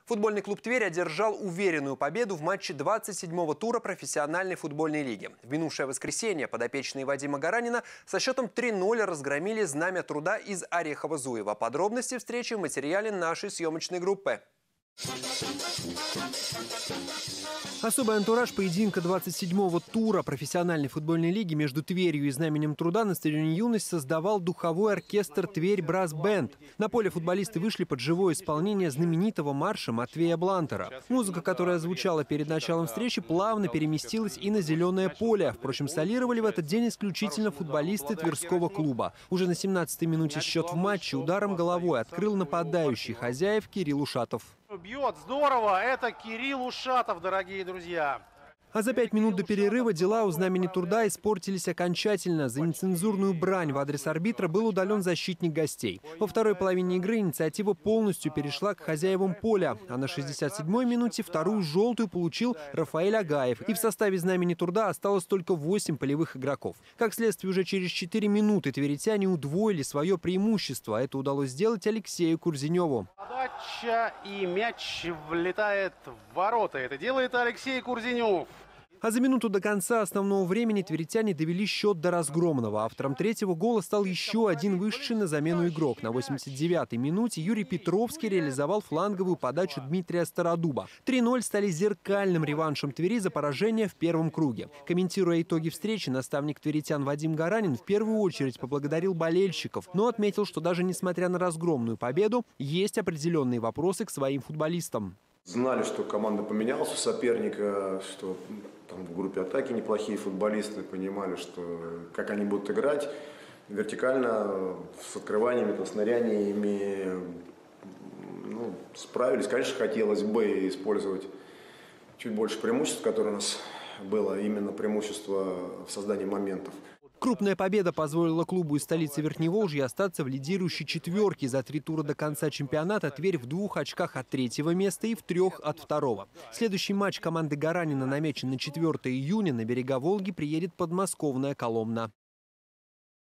Футбольный клуб «Тверь» одержал уверенную победу в матче 27-го тура профессиональной футбольной лиги. В минувшее воскресенье подопечные Вадима Гаранина со счетом 3-0 разгромили «Знамя труда» из Орехово-Зуева. Подробности встречи в материале нашей съемочной группы. Особый антураж поединка 27-го тура профессиональной футбольной лиги между Тверью и Знаменем труда на стадионе «Юность» создавал духовой оркестр «Тверь Брас Бенд». На поле футболисты вышли под живое исполнение знаменитого марша Матвея Блантера. Музыка, которая звучала перед началом встречи, плавно переместилась и на зеленое поле. Впрочем, солировали в этот день исключительно футболисты Тверского клуба. Уже на 17-й минуте счет в матче ударом головой открыл нападающий хозяев Кирилл Ушатов. Бьет здорово, это Кирилл Ушатов, дорогие друзья. А за 5 минут до перерыва дела у Знамени труда испортились окончательно. За нецензурную брань в адрес арбитра был удален защитник гостей. Во второй половине игры инициатива полностью перешла к хозяевам поля. А на 67-й минуте вторую желтую получил Рафаэль Агаев. И в составе Знамени труда осталось только 8 полевых игроков. Как следствие, уже через 4 минуты тверитяне удвоили свое преимущество. Это удалось сделать Алексею Курзиневу. Подача и мяч влетает в ворота. Это делает Алексей Курзинев. А за минуту до конца основного времени тверитяне довели счет до разгромного. Автором третьего гола стал еще один вышедший на замену игрок. На 89-й минуте Юрий Петровский реализовал фланговую подачу Дмитрия Стародуба. 3-0 стали зеркальным реваншем Твери за поражение в первом круге. Комментируя итоги встречи, наставник тверитян Вадим Гаранин в первую очередь поблагодарил болельщиков, но отметил, что даже несмотря на разгромную победу, есть определенные вопросы к своим футболистам. Знали, что команда поменялась у соперника, что там в группе атаки неплохие футболисты, понимали, что как они будут играть вертикально, с открываниями, с ныряниями, справились. Конечно, хотелось бы использовать чуть больше преимуществ, которое у нас было, именно преимущество в создании моментов. Крупная победа позволила клубу из столицы Верхневолжья остаться в лидирующей четверке. За 3 тура до конца чемпионата Тверь в 2 очках от 3-го места и в 3 от 2-го. Следующий матч команды Гаранина намечен на 4 июня. На берега Волги приедет подмосковная Коломна.